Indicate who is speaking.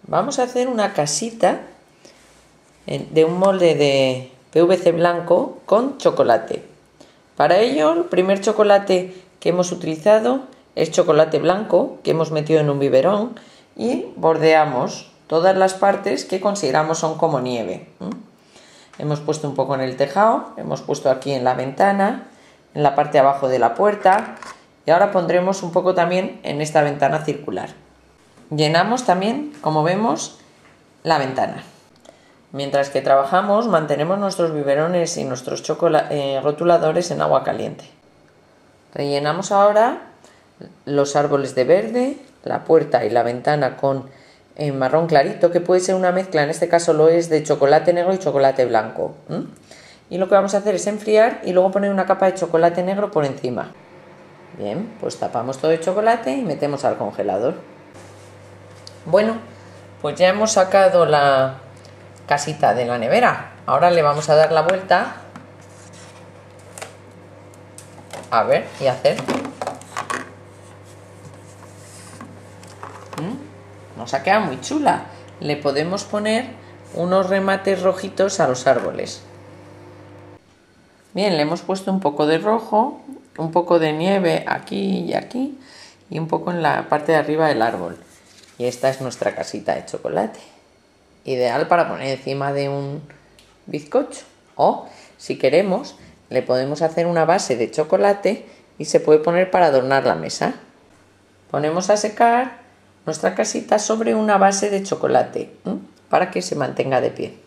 Speaker 1: Vamos a hacer una casita de un molde de PVC blanco con chocolate. Para ello, el primer chocolate que hemos utilizado es chocolate blanco que hemos metido en un biberón y bordeamos todas las partes que consideramos son como nieve. Hemos puesto un poco en el tejado, hemos puesto aquí en la ventana, en la parte de abajo de la puerta y ahora pondremos un poco también en esta ventana circular. Llenamos también, como vemos, la ventana. Mientras que trabajamos, mantenemos nuestros biberones y nuestros rotuladores en agua caliente. Rellenamos ahora los árboles de verde, la puerta y la ventana con marrón clarito, que puede ser una mezcla, en este caso lo es, de chocolate negro y chocolate blanco. Y lo que vamos a hacer es enfriar y luego poner una capa de chocolate negro por encima. Bien, pues tapamos todo de chocolate y metemos al congelador. Bueno, pues ya hemos sacado la casita de la nevera. Ahora le vamos a dar la vuelta. A ver, y hacer. Nos ha quedado muy chula. Le podemos poner unos remates rojitos a los árboles. Bien, le hemos puesto un poco de rojo, un poco de nieve aquí y aquí, y un poco en la parte de arriba del árbol. Y esta es nuestra casita de chocolate. Ideal para poner encima de un bizcocho. O, si queremos, le podemos hacer una base de chocolate y se puede poner para adornar la mesa. Ponemos a secar nuestra casita sobre una base de chocolate para que se mantenga de pie.